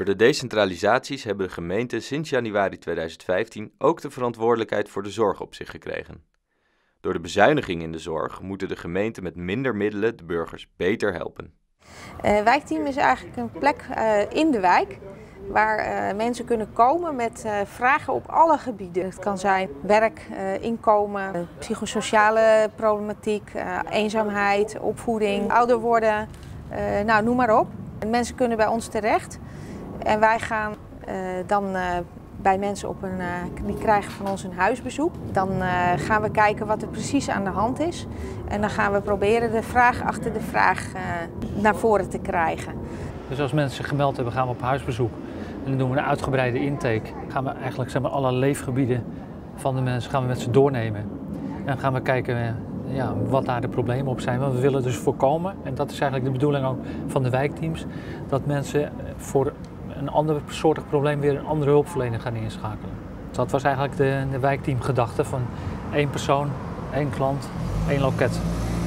de decentralisaties hebben de gemeenten sinds januari 2015 ook de verantwoordelijkheid voor de zorg op zich gekregen. Door de bezuiniging in de zorg moeten de gemeenten met minder middelen de burgers beter helpen. Wijkteam is eigenlijk een plek in de wijk waar mensen kunnen komen met vragen op alle gebieden. Het kan zijn werk, inkomen, psychosociale problematiek, eenzaamheid, opvoeding, ouder worden, nou, noem maar op. Mensen kunnen bij ons terecht en wij gaan dan bij mensen die krijgen van ons een huisbezoek. Dan gaan we kijken wat er precies aan de hand is. En dan gaan we proberen de vraag achter de vraag naar voren te krijgen. Dus als mensen zich gemeld hebben, gaan we op huisbezoek. En dan doen we een uitgebreide intake. Gaan we eigenlijk alle leefgebieden van de mensen gaan we met ze doornemen. En dan gaan we kijken wat daar de problemen op zijn. Want we willen dus voorkomen, en dat is eigenlijk de bedoeling ook van de wijkteams, dat mensen voor een ander soortig probleem weer een andere hulpverlener gaan inschakelen. Dus dat was eigenlijk de wijkteamgedachte van 1 persoon, 1 klant, 1 loket.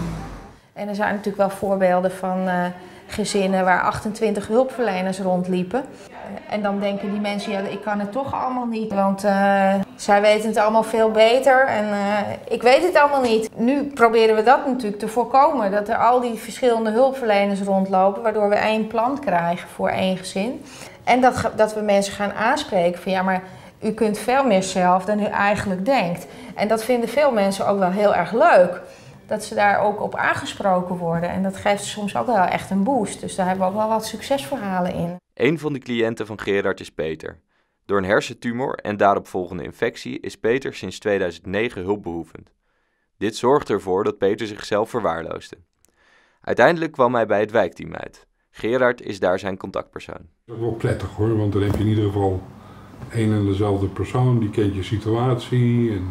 En er zijn natuurlijk wel voorbeelden van gezinnen waar 28 hulpverleners rondliepen. En dan denken die mensen, ja, ik kan het toch allemaal niet, want zij weten het allemaal veel beter en ik weet het allemaal niet. Nu proberen we dat natuurlijk te voorkomen, dat er al die verschillende hulpverleners rondlopen, waardoor we 1 plan krijgen voor 1 gezin. En dat we mensen gaan aanspreken van, ja, maar u kunt veel meer zelf dan u eigenlijk denkt. En dat vinden veel mensen ook wel heel erg leuk. Dat ze daar ook op aangesproken worden. En dat geeft soms ook wel echt een boost. Dus daar hebben we ook wel wat succesverhalen in. Een van de cliënten van Gerard is Peter. Door een hersentumor en daaropvolgende infectie is Peter sinds 2009 hulpbehoevend. Dit zorgde ervoor dat Peter zichzelf verwaarloosde. Uiteindelijk kwam hij bij het wijkteam uit. Gerard is daar zijn contactpersoon. Dat is wel prettig hoor, want dan heb je in ieder geval één en dezelfde persoon, die kent je situatie. En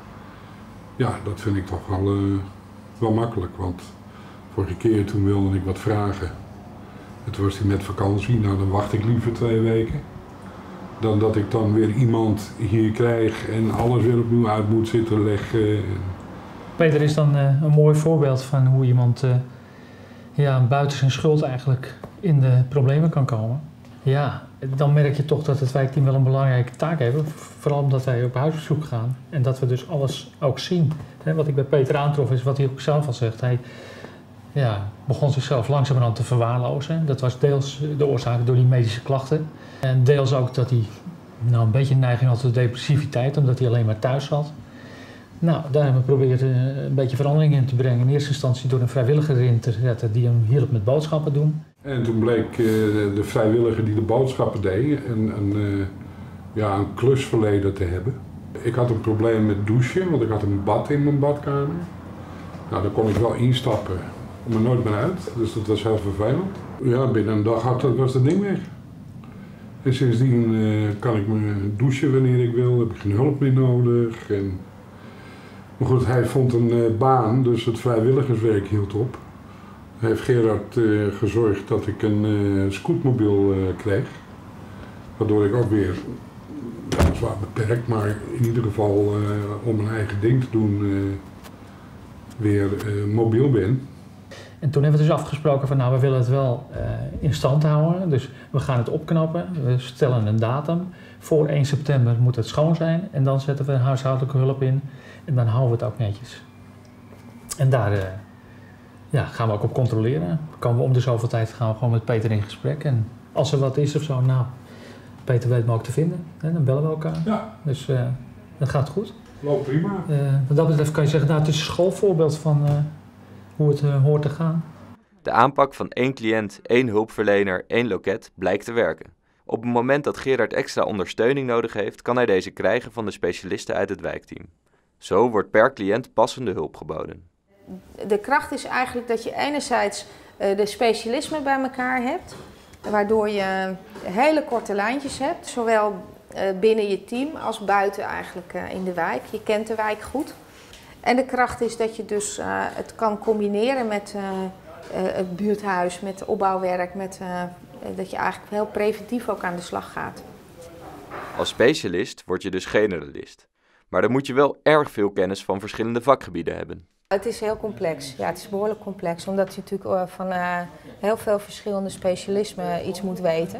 ja, dat vind ik toch wel makkelijk, want vorige keer toen wilde ik wat vragen. En toen was hij met vakantie, nou dan wacht ik liever 2 weken. Dan dat ik dan weer iemand hier krijg en alles weer opnieuw uit moet zitten leggen. Peter is dan een mooi voorbeeld van hoe iemand buiten zijn schuld eigenlijk in de problemen kan komen. Ja, dan merk je toch dat het wijkteam wel een belangrijke taak heeft. Vooral omdat wij op huisbezoek gaan en dat we dus alles ook zien. Wat ik bij Peter aantrof is wat hij ook zelf al zegt. Hij begon zichzelf langzamerhand te verwaarlozen. Dat was deels de oorzaak door die medische klachten. En deels ook dat hij een beetje een neiging had tot depressiviteit, omdat hij alleen maar thuis zat. Nou, daar hebben we geprobeerd een beetje verandering in te brengen. In eerste instantie door een vrijwilliger erin te zetten die hem hielp met boodschappen doen. En toen bleek de vrijwilliger die de boodschappen deed een klusverleden te hebben. Ik had een probleem met douchen, want ik had een bad in mijn badkamer. Nou, daar kon ik wel instappen, maar nooit meer uit. Dus dat was heel vervelend. Ja, binnen een dag was dat ding weg. En sindsdien kan ik me douchen wanneer ik wil, heb ik geen hulp meer nodig. Maar goed, hij vond een baan, dus het vrijwilligerswerk hield op. Heeft Gerard gezorgd dat ik een scootmobiel kreeg. Waardoor ik ook weer, zwaar beperkt, maar in ieder geval om mijn eigen ding te doen, weer mobiel ben. En toen hebben we dus afgesproken van we willen het wel in stand houden. Dus we gaan het opknappen, we stellen een datum. Voor 1 september moet het schoon zijn en dan zetten we huishoudelijke hulp in. En dan houden we het ook netjes. En daar gaan we ook op controleren. Komen we om de zoveel tijd gaan we gewoon met Peter in gesprek. En als er wat is of zo, Peter weet me ook te vinden. Hè, dan bellen we elkaar. Ja. Dus dat gaat goed. Loopt prima. Wat dat betreft kan je zeggen, het is een schoolvoorbeeld van hoe het hoort te gaan. De aanpak van 1 cliënt, 1 hulpverlener, 1 loket blijkt te werken. Op het moment dat Gerard extra ondersteuning nodig heeft, kan hij deze krijgen van de specialisten uit het wijkteam. Zo wordt per cliënt passende hulp geboden. De kracht is eigenlijk dat je enerzijds de specialismen bij elkaar hebt, waardoor je hele korte lijntjes hebt, zowel binnen je team als buiten eigenlijk in de wijk. Je kent de wijk goed. En de kracht is dat je dus het kan combineren met het buurthuis, met opbouwwerk, dat je eigenlijk heel preventief ook aan de slag gaat. Als specialist word je dus generalist. Maar dan moet je wel erg veel kennis van verschillende vakgebieden hebben. Het is heel complex. Ja, het is behoorlijk complex, omdat je natuurlijk van heel veel verschillende specialismen iets moet weten.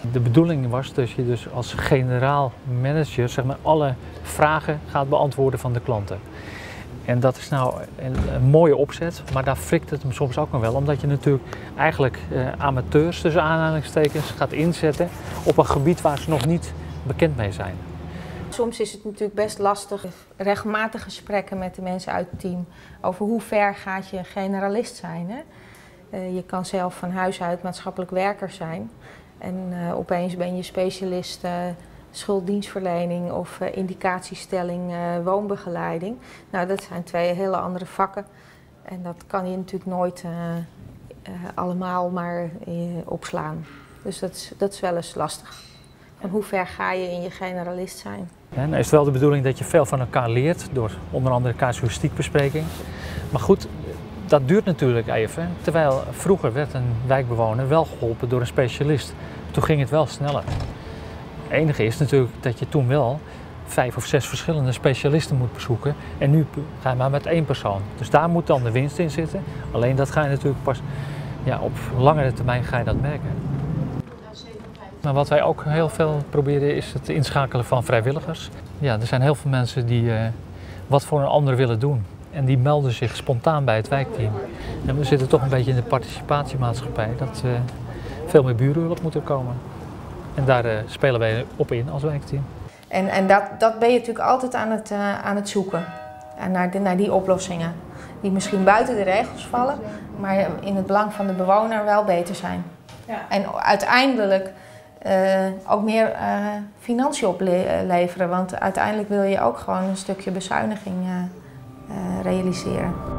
De bedoeling was dat je dus als generaal manager zeg maar, alle vragen gaat beantwoorden van de klanten. En dat is nou een mooie opzet, maar daar frikt het hem soms ook nog wel. Omdat je natuurlijk eigenlijk amateurs tussen aanhalingstekens gaat inzetten op een gebied waar ze nog niet bekend mee zijn. Soms is het natuurlijk best lastig, regelmatig gesprekken met de mensen uit het team over hoe ver gaat je generalist zijn. Hè? Je kan zelf van huis uit maatschappelijk werker zijn en opeens ben je specialist schulddienstverlening of indicatiestelling woonbegeleiding. Nou, dat zijn twee hele andere vakken en dat kan je natuurlijk nooit allemaal maar opslaan. Dus dat is wel eens lastig. En hoe ver ga je in je generalist zijn? En dan is het wel de bedoeling dat je veel van elkaar leert door onder andere casuïstiekbespreking. Maar goed, dat duurt natuurlijk even. Terwijl vroeger werd een wijkbewoner wel geholpen door een specialist. Toen ging het wel sneller. Het enige is natuurlijk dat je toen wel 5 of 6 verschillende specialisten moet bezoeken. En nu ga je maar met 1 persoon. Dus daar moet dan de winst in zitten. Alleen dat ga je natuurlijk pas op langere termijn ga je dat merken. Maar wat wij ook heel veel proberen is het inschakelen van vrijwilligers. Ja, er zijn heel veel mensen die wat voor een ander willen doen. En die melden zich spontaan bij het wijkteam. En we zitten toch een beetje in de participatiemaatschappij. Dat veel meer burenhulp moet er komen. En daar spelen wij op in als wijkteam. En dat ben je natuurlijk altijd aan het zoeken. En naar die oplossingen. Die misschien buiten de regels vallen, maar in het belang van de bewoner wel beter zijn. Ja. En uiteindelijk ook meer financiën opleveren. Want uiteindelijk wil je ook gewoon een stukje bezuiniging realiseren.